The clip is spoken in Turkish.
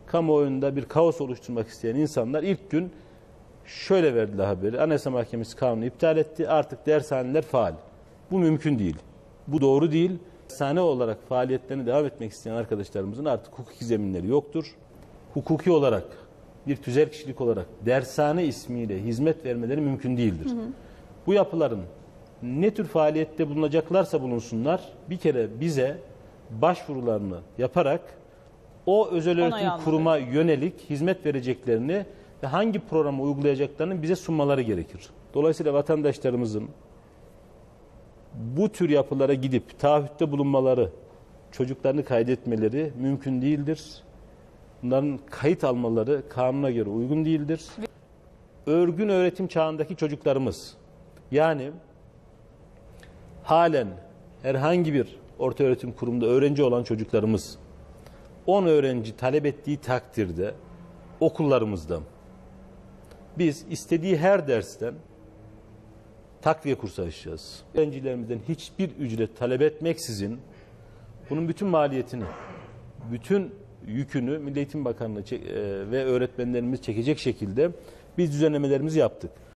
kamuoyunda bir kaos oluşturmak isteyen insanlar ilk gün şöyle verdiler haberi. Anayasa Mahkemesi kanunu iptal etti. Artık dershaneler faal. Bu mümkün değil. Bu doğru değil. Dershane olarak faaliyetlerine devam etmek isteyen arkadaşlarımızın artık hukuki zeminleri yoktur. Hukuki olarak, bir tüzel kişilik olarak dershane ismiyle hizmet vermeleri mümkün değildir. Bu yapıların ne tür faaliyette bulunacaklarsa bulunsunlar, bir kere bize başvurularını yaparak o özel öğretim kuruma yönelik hizmet vereceklerini ve hangi programı uygulayacaklarını bize sunmaları gerekir. Dolayısıyla vatandaşlarımızın bu tür yapılara gidip taahhütte bulunmaları, çocuklarını kaydetmeleri mümkün değildir. Bunların kayıt almaları kanuna göre uygun değildir. Örgün öğretim çağındaki çocuklarımız, yani halen herhangi bir ortaöğretim kurumunda öğrenci olan çocuklarımız 10 öğrenci talep ettiği takdirde okullarımızda biz istediği her dersten takviye kursu açacağız. Öğrencilerimizden hiçbir ücret talep etmeksizin bunun bütün maliyetini, bütün yükünü Milli Eğitim Bakanlığı ve öğretmenlerimiz çekecek şekilde biz düzenlemelerimizi yaptık.